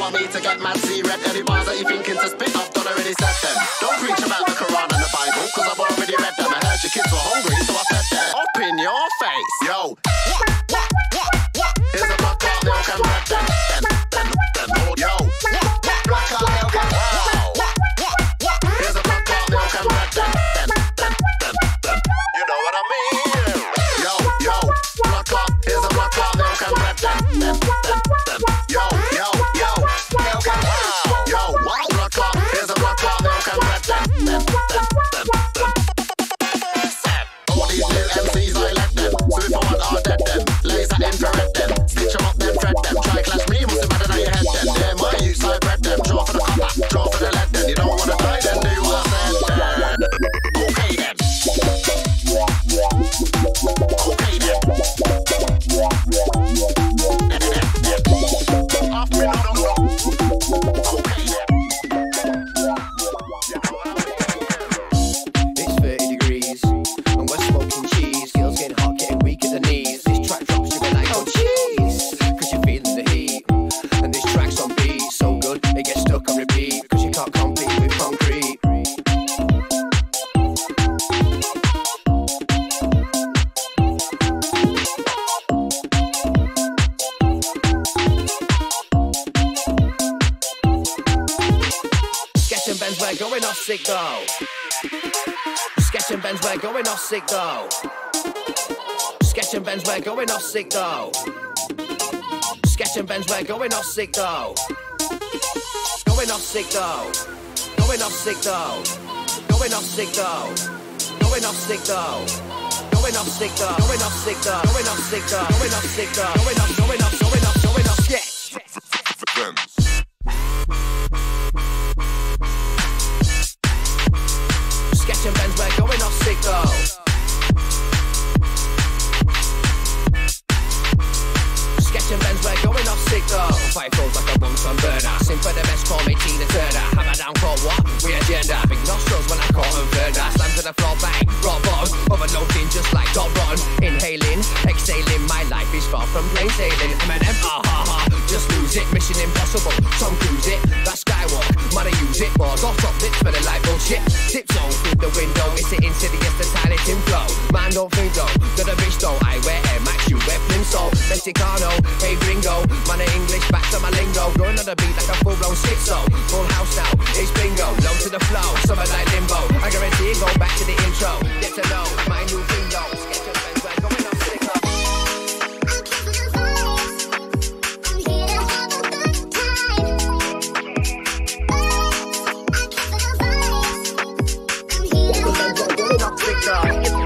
want me to get mad, see red. Any bars that you thinking to spit, I've done already said them. Don't preach about the Quran and the Bible, cause I've already read them. I heard your kids were hungry, so I fed them. Up in your face, yo. Here's a block out, milk and bread, then, yo. Block out, milk and here's a block out, milk and bread, then. You know what I mean? Yo, block out, here's a block out, milk and bread, then. Yo, milk and yo, block out, here's a block out, milk and bread, then. All these new MCs, I let them. So if I want, I'll dead them. Laser infrared them. Stitch them up, then thread them. Try clash me, must have better than your head then. They're my use, I bred them. Draw for the copper, draw for the lead then. You don't wanna die then, do what I said then. Okay then. Okay then. Off me no. Okay then. It's 30 degrees and we're smoking cheese. Girls getting hot, getting weak at the knees. This track drops, you be like, oh jeez, cause you're feeling the heat. And this track's on beat, so good, it gets stuck on repeat. Cause you can't compete with concrete. Sketch and Benz, we're going off sick though. Sketch and Benz, we're going off sick though. Sketch and Benz, we're going off sick though. Sketch and Benz, we're going off sick though. Going off sick though. Going off sick though. Going off sick though. Going off sick though. Going off sick though. Going off sick though. Going off sick though. Going off sick though. Going off sketch. Sketch and Benz, we're going off sick though. Sketch and Benz, we're going off sick though. Fight flows like a Bunsen burner. Sing for the best, call me Tina Turner. Hammer down, call what? We agenda. Big nostrils when I call them further. Slam to the floor, bang, rock bottom. Overloading just like top rotten. Inhaling, exhaling, my life is far from plain sailing. M&M, ah ha ha, just lose it. Mission impossible, Tom Cruise it. That skywalk, might I use it. Bars off top, lips smelling like bullshit. Tiptoe through the window, it's the insidious, the tiny tin flow. Man don't think though, that a bitch though. I wear Air Max, you wear Plimsoll. Mexicano, hey gringo, man of English, back to my lingo. Going on the beat like a full-blown schizo. Full house now, it's bingo. Low to the flow, summer like limbo. I guarantee it, go back to the intro. Get to know my new bingo. Sketch and Benz, we're going off sick up. Going off sick up.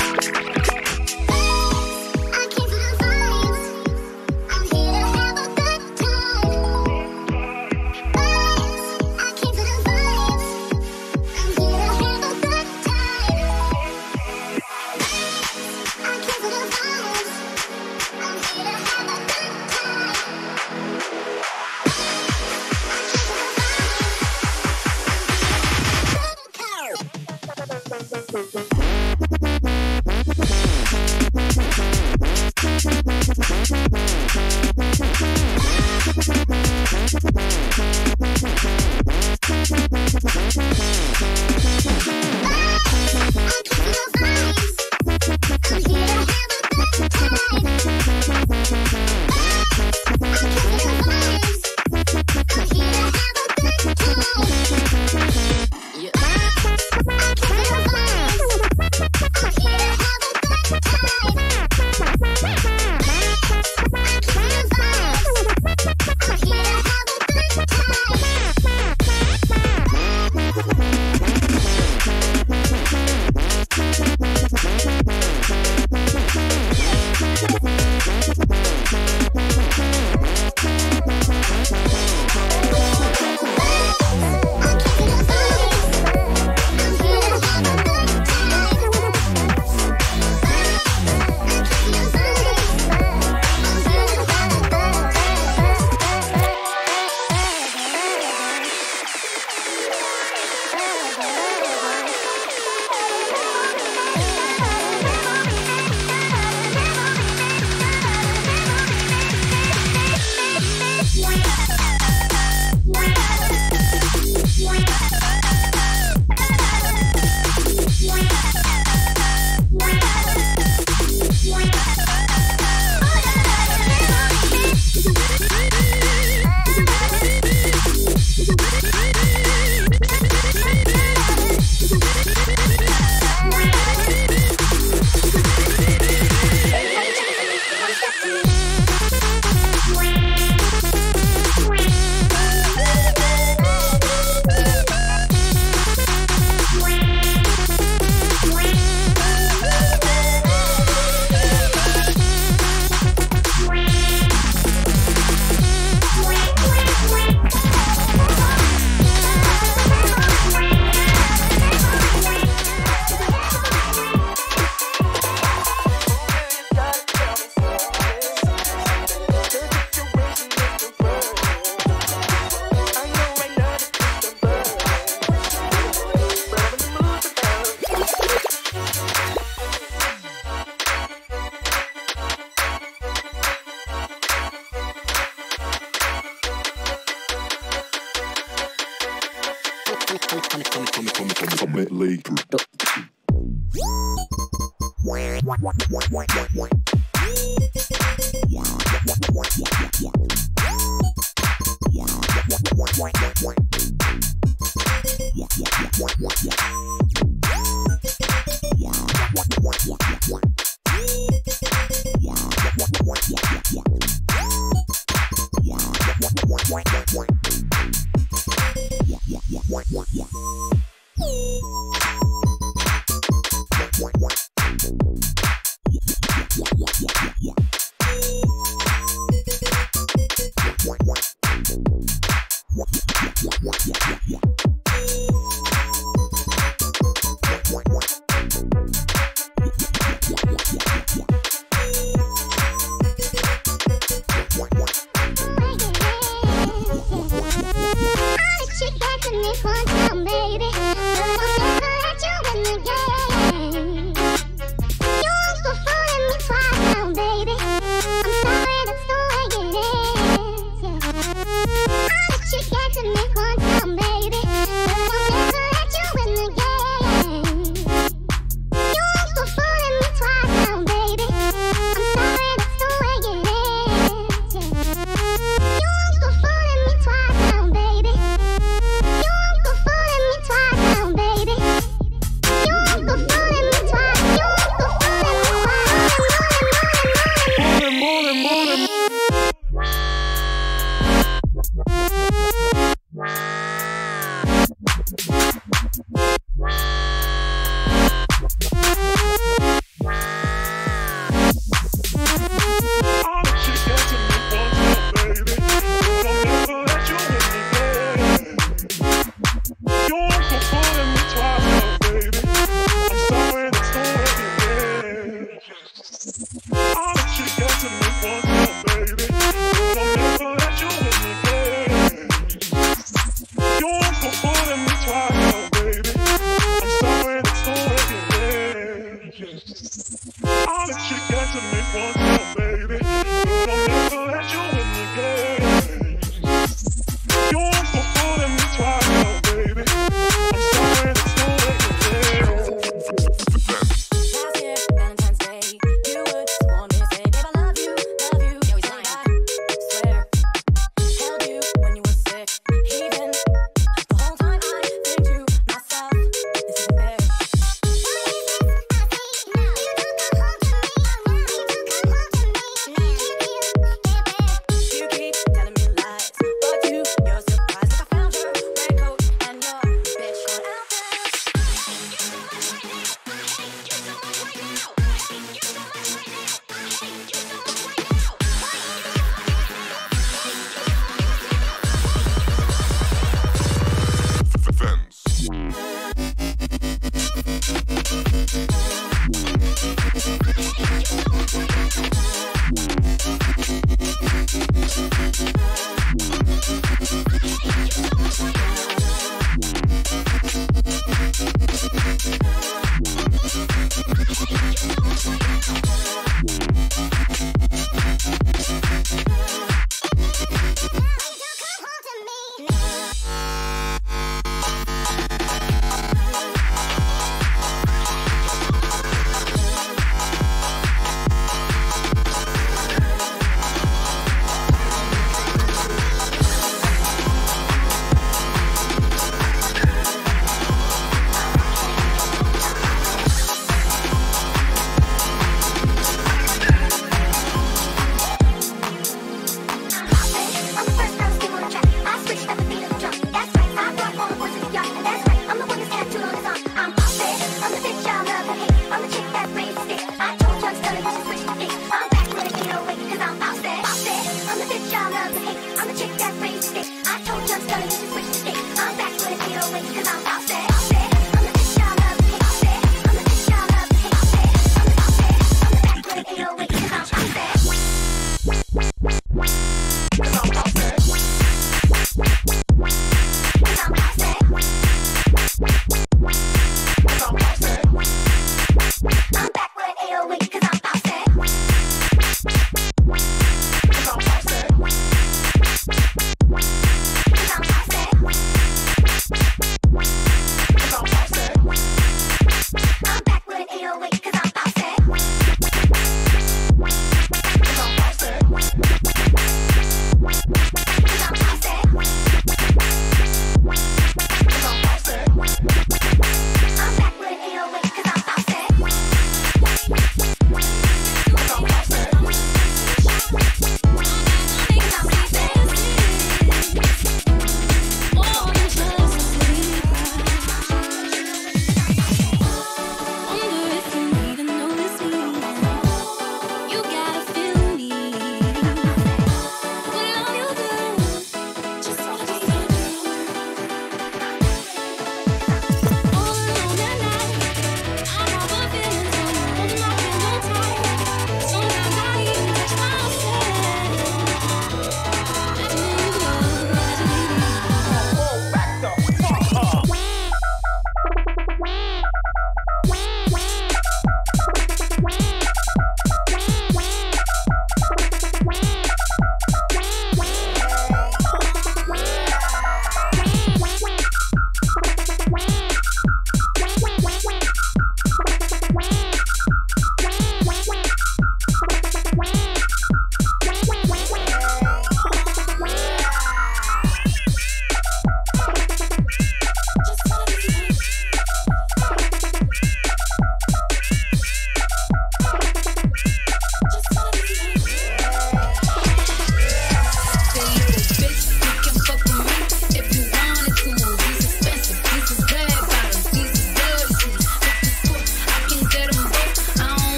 Wow.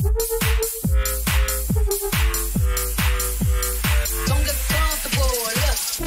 Don't get comfortable, look.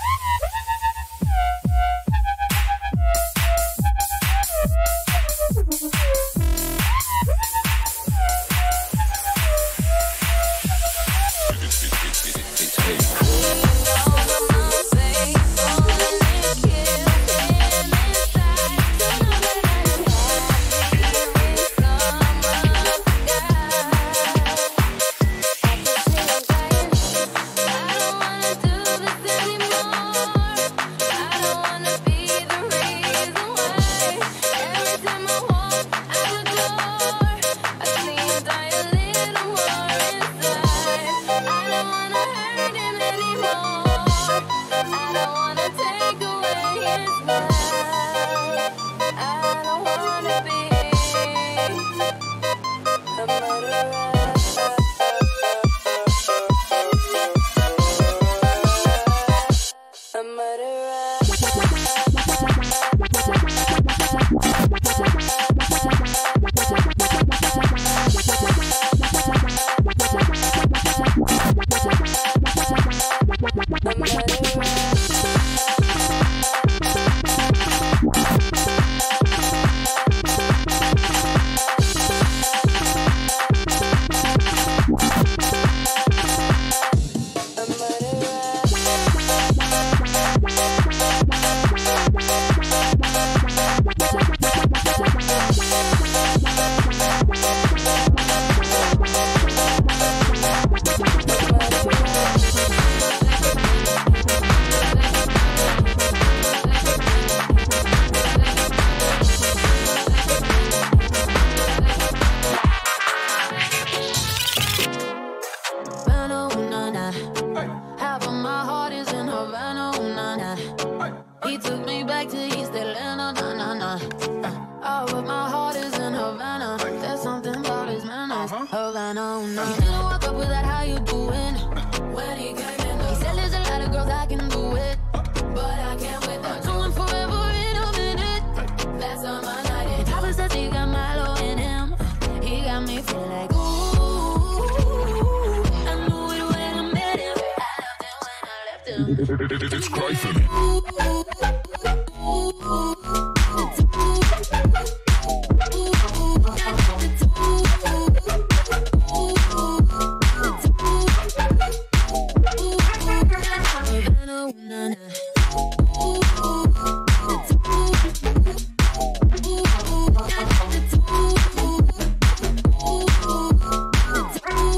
It's Gryphon.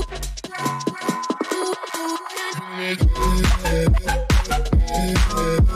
Yeah.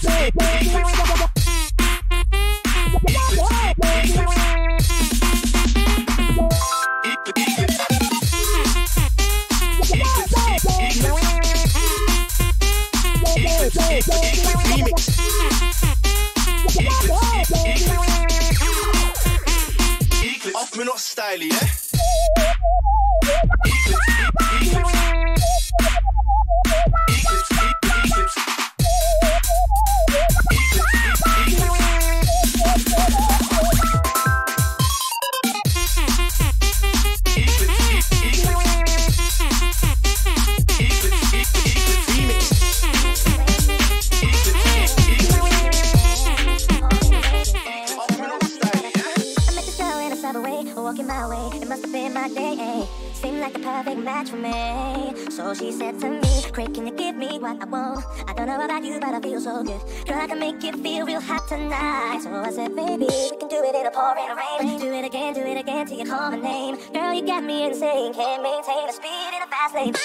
Off me not styly, yeah? Walking my way, it must have been my day. Seemed like the perfect match for me. So she said to me, Craig, can you give me what I want? I don't know about you, but I feel so good. Girl, I can make you feel real hot tonight. So I said, baby, we can do it in a pouring rain. Do it again till you call my name. Girl, you got me insane, can't maintain the speed in a fast lane.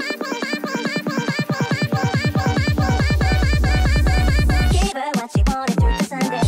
Gave her what she wanted through the Sunday.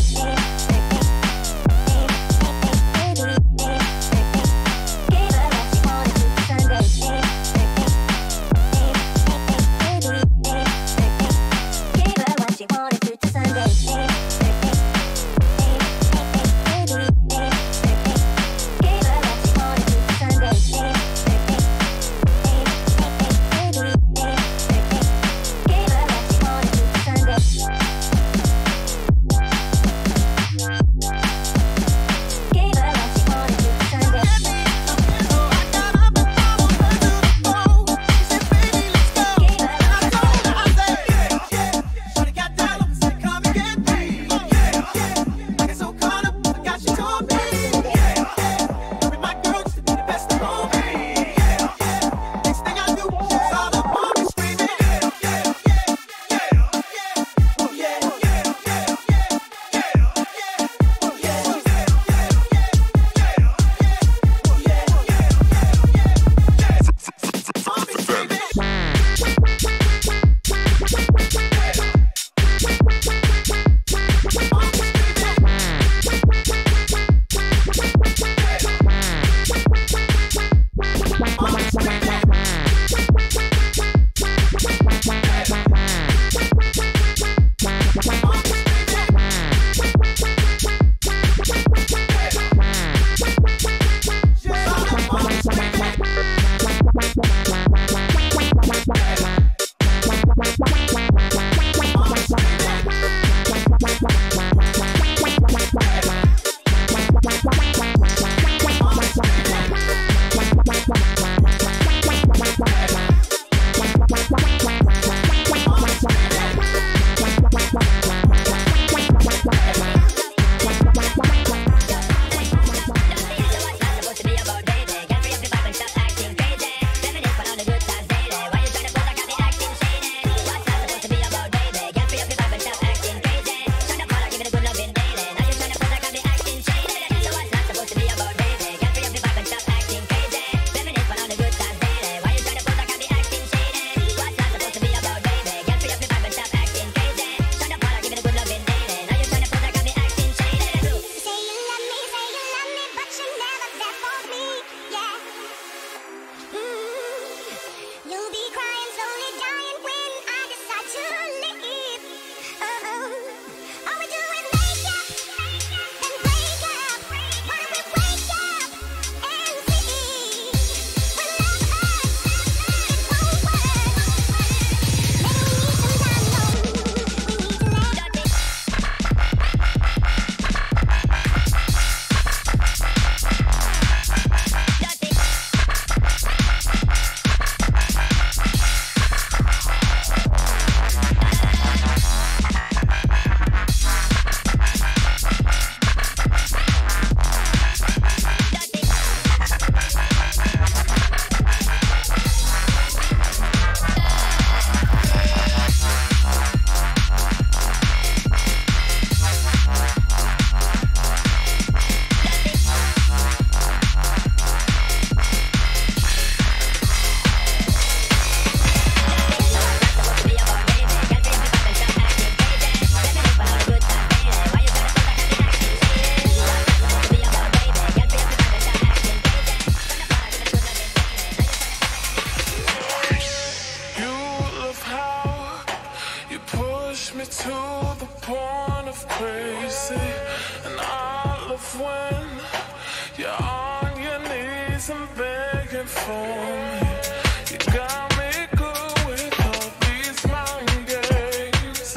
the point of crazy, and I love when you're on your knees and begging for me. You got me good with all these mind games.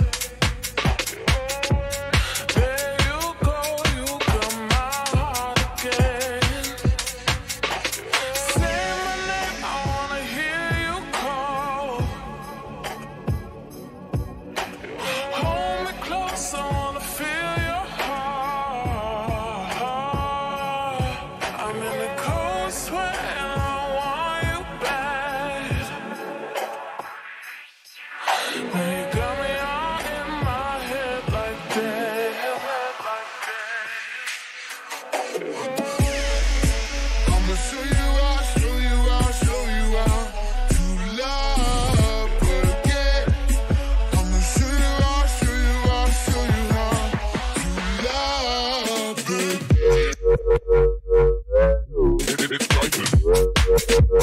There you go, you got my heart again. Say my name, I wanna hear you call. Hold me close, I wanna feel your heart. I'm in the cold sweat and I want you back. When you got me all in my head like that. I'ma show you out, show you out, show you out to love again. I'ma show you out, show you out, show you out to love again. It's Titan.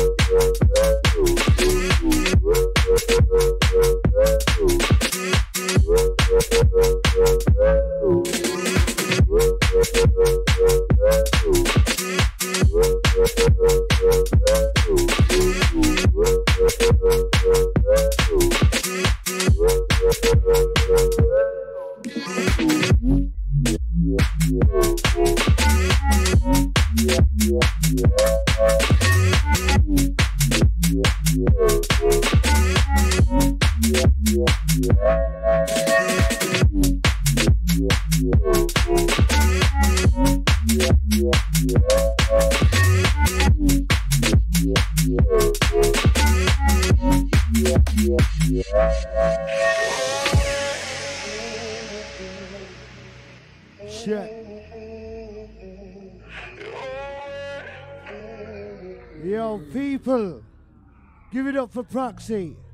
Shit. Yo, people, give it up for Proxy.